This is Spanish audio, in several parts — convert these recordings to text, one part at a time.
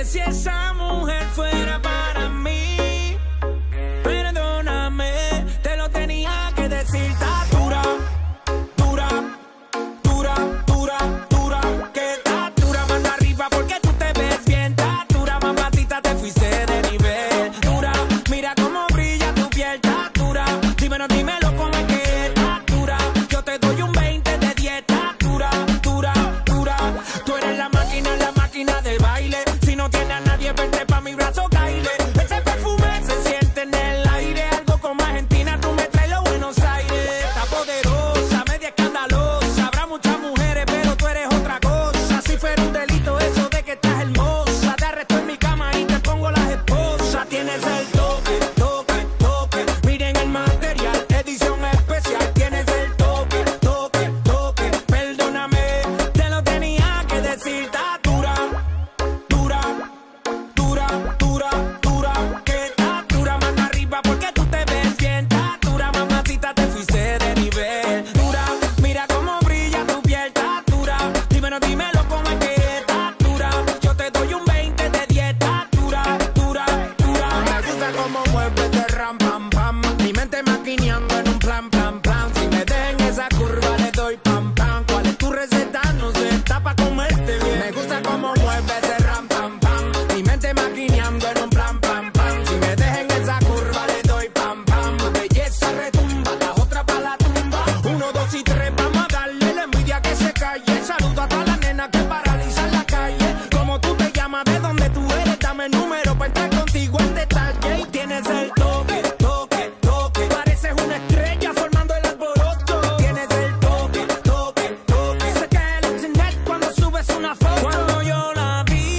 Dije si esa mujer fuera para mí, perdóname, te lo tenía que decir. Está dura, dura, dura, dura, dura, que está dura, mano arriba porque tú te ves bien. Está dura, mamacita, te fuiste de nivel. Dura, mira cómo brilla tu piel. Está dura, dímelo, dímelo cómo es que está dura. Yo te doy un 20 de 10. Está dura, dura, dura. Tú eres la máquina del baile. Si no tienes a nadie, vente pa' mi brazo, caile. Ese perfume se siente en el aire. Algo como Argentina, tú me traes los Buenos Aires. Está poderosa, media escandalosa. Habrá muchas mujeres, pero tú eres otra cosa. Si fuera un delito eso de que estás hermosa, te arresto en mi cama y te pongo las esposas. Tienes el toque, toque, toque. Miren el material, edición especial. Tienes el toque, toque, toque. Perdóname, te lo tenía que decir. Está dura, dura, dura, dura, dura, que está dura, mano arriba porque tú te ves bien. Está dura, mamacita, te fuiste de nivel. Dura, mira cómo brilla tu piel. Está dura, dímelo, dímelo cómo es que está dura. Yo te doy un 20 de 10. Está dura, dura, dura. Me gusta cómo mueves de ram, pam, pam. Mi mente maquineando en un plan, plan, plan. Si me dejen esa curva le doy pam, pam. ¿Cuál es tu receta? No sé, está pa' comerte bien. Me gusta cómo mueves de ram, pam, pam. Mi mente maquineando en un plan, pam, pam. Si me dejen esa curva le doy pam, pam. Belleza retumba, la otra pa' la tumba. 1, 2 y 3, vamos a darle la envidia que se calle. Saludo a todas las nenas que paralizan la calle. Como tú te llamas, de dónde tú eres, dame el número pa' entrar contigo en detalle. Y tienes el toque, toque, toque. Pareces una estrella formando el alboroto. Tienes el toque, toque, toque. Se cae el internet cuando subes una foto. Cuando yo la vi,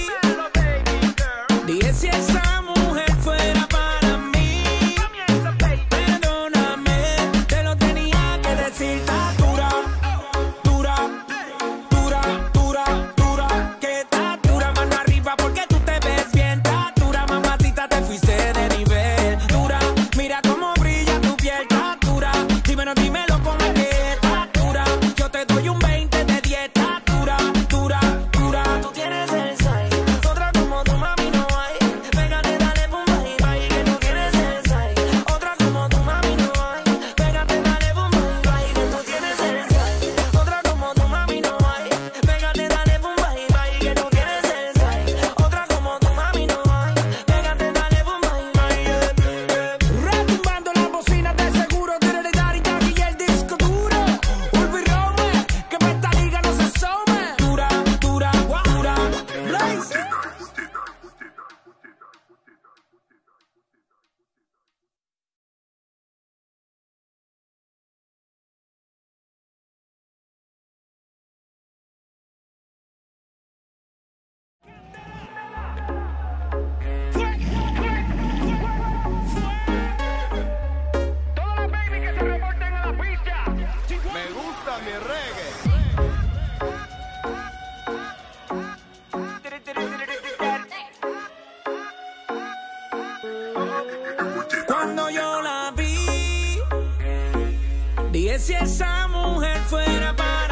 dije si esa mujer fuera para mí, perdóname, te lo tenía que decir. Está dura, dura, dura, dura, dura, que está dura, mano arriba porque tú te ves bien. Está dura, mamacita, te fuiste de nivel. Dura, mira cómo brilla tu piel. Está dura, dímelo, dímelo cómo es que está dura. Yo te doy un 20 de 10. Está dura, dura, dura. Tú tienes el size, otra como tu mami no hay. Pégate, dale, pum, bye, bye, que tú tienes el size. Otra como tu mami no hay. Pégate, dale, pum, bye, bye, que tú tienes el size. Otra como tu mami no hay. Pégate, dale, pum, bye, bye, que tú tienes el size. Otra como tu mami no hay. Pégate, dale, pum, bye, bye. Retumbando las bocinas de seguro. Daddy, daddy, y el disco duro. Urbi Rome, que pa' esta liga no se asome. Dura, dura, dura, Blaze. Todas las baby que se reporten a la pista. Me gusta mi reggae. Cuando yo la vi, dije si esa mujer fuera para